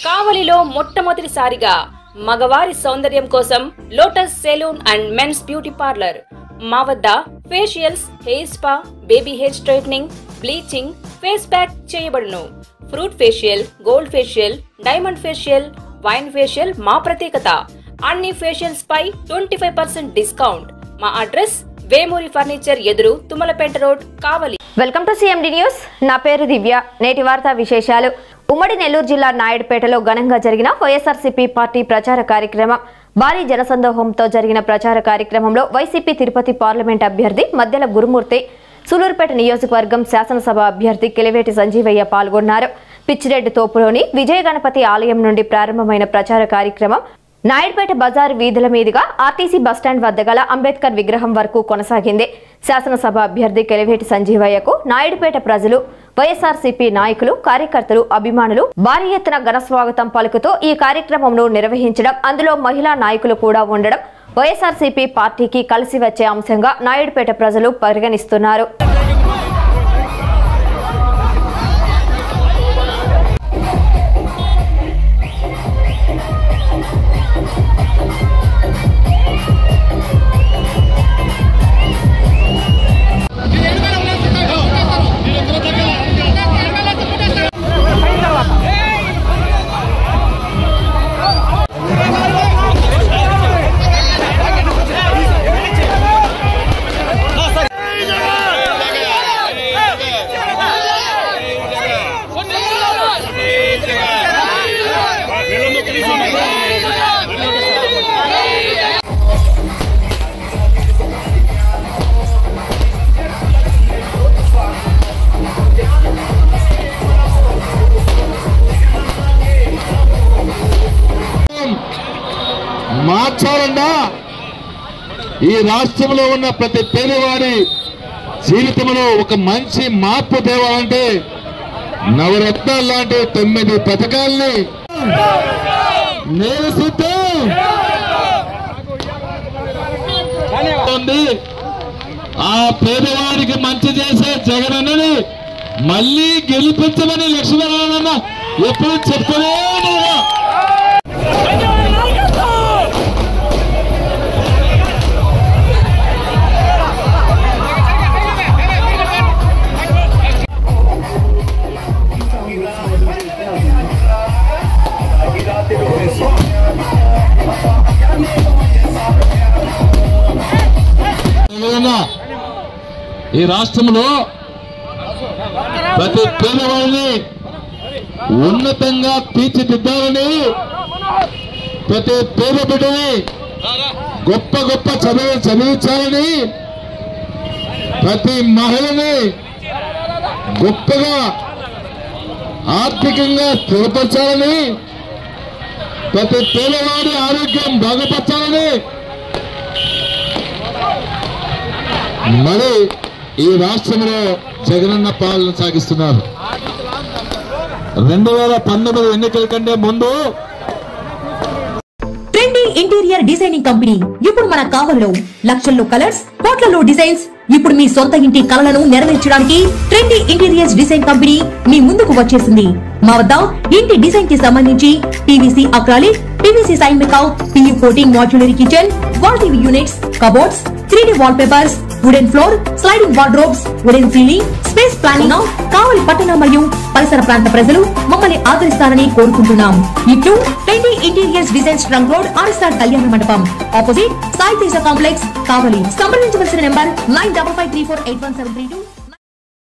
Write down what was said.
కావలిలో మొట్టమొదటిసారిగా మగవారి సౌందర్యం కోసం lotus saloon and men's beauty parlour. మా వద్ద facials, hair spa, baby hair straightening, bleaching, face pack చేయబడును. Fruit facial, gold facial, diamond facial, wine facial మా ప్రత్యేకత. అన్ని ఫేషియల్స్ పై 25% డిస్కౌంట్. మా అడ్రస్ వేమూరి ఫర్నిచర్ ఎదురు, Tummalapeta road, Kavali. Welcome to CMD news. నా పేరు దివ్య. నేటి వార్తా విశేషాలు. ఉమ్మడి నెల్లూరు జిల్లా నాయుడుపేటలో ఘనంగా జరిగిన వైఎస్ఆర్సీపీ పార్టీ ప్రచార కార్యక్రమం. భారీ జనసందోహంతో జరిగిన ప్రచార కార్యక్రమంలో వైసీపీ తిరుపతి పార్లమెంట్ అభ్యర్థి మద్దెల గురుమూర్తి, సూలూరుపేట నియోజకవర్గం శాసనసభ అభ్యర్థి కిలివేటి సంజీవయ్య పాల్గొన్నారు. పిచ్చిరెడ్డి తోపులోని విజయ గణపతి ఆలయం నుండి ప్రారంభమైన ప్రచార కార్యక్రమం నాయుడుపేట బజార్ వీధుల మీదుగా ఆర్టీసీ బస్టాండ్ వద్ద గల అంబేద్కర్ విగ్రహం వరకు కొనసాగింది. శాసనసభ అభ్యర్థి కిలివేటి సంజీవయ్యకు నాయుడుపేట ప్రజలు, వైఎస్ఆర్సీపీ నాయకులు, కార్యకర్తలు, అభిమానులు భారీ ఎత్తున ఘన స్వాగతం పలుకుతూ ఈ కార్యక్రమంను నిర్వహించడం, అందులో మహిళా నాయకులు కూడా ఉండడం వైఎస్ఆర్సీపీ పార్టీకి కలిసి వచ్చే అంశంగా నాయుడుపేట ప్రజలు పరిగణిస్తున్నారు. మార్చాలన్నా ఈ రాష్ట్రంలో ఉన్న ప్రతి పేదవాడి జీవితంలో ఒక మంచి మార్పు తేవాలంటే నవరత్నాలు లాంటి 9 పథకాలని నేను సిద్ధం. ఆ పేదవాడికి మంచి చేసే జగనన్నని మళ్ళీ గెలిపించమని లక్ష్మీనారాయణ ఎప్పుడు చెప్తూనే ఉన్నా. ఈ రాష్ట్రంలో ప్రతి పేదవాడిని ఉన్నతంగా తీర్చిదిద్దాలని, ప్రతి పేద బిడ్డని గొప్ప గొప్ప చదువులు చదివించాలని, ప్రతి మహిళని గొప్పగా ఆర్థికంగా స్థిరపరచాలని, ప్రతి పేదవాడి ఆరోగ్యం బాగుపరచాలని మరి ఈ రాష్ట్రంలో జగనన్న పాలన సాగిస్తున్నారు. 2019 ఎన్నికల కంటే ముందు ట్రెండీ ఇంటీరియర్ డిజైనింగ్ కంపెనీ ఇప్పుడు మన కావలిలో లక్షల్లో కలర్స్, కోట్లలో డిజైన్స్. ఇప్పుడు మీ సొంత ఇంటి కలలను నెరవేర్చడానికి ట్రెండీ ఇంటీరియర్స్ డిజైన్ కంపెనీ మీ ముందుకు వచ్చేసింది. మా వద్ద ఇంటి డిజైన్ కి సంబంధించి పీవీసీ అక్రాలిక్, పీవీసీ సైన్ మేకౌట్, PU coating, modular kitchen, wall TV units, cupboards, 3D wall papers, wooden floor, sliding wardrobes, wooden ceiling, space planning. Kavali పట్టణ మరియు పరిసర ప్రాంత ప్రజలు మమ్మల్ని ఆదరిస్తారని కోరుకుంటున్నాం. ఇట్లు trendy interiors designs, trunk road, RSR Kalyana Mandapam, opposite Sai Teja complex, Kavali. సంప్రదించవలసిన నెంబర్ 9553481732.